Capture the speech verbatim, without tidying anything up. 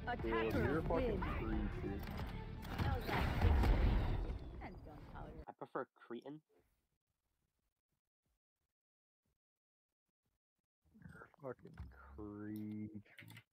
Dude, Attacker you're a fucking win. creep, That was that. And gunpowder. I prefer Cretan. You're a fucking creep.